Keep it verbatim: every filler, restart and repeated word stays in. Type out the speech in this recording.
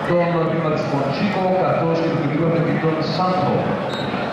τον βήμα της Μοντσίκο καθώς και του κυνηγού των Σάντο.